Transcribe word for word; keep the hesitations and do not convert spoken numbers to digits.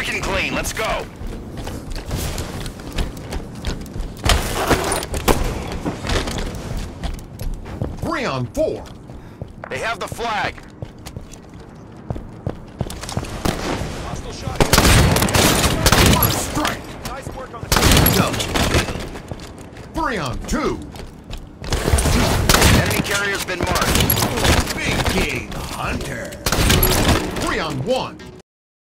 Mission clean, let's go. Three on four. They have the flag. Hostile shot. First strike. Nice work on the Double. Three on two. Enemy carrier's been marked. Big Game Hunter. Three on one.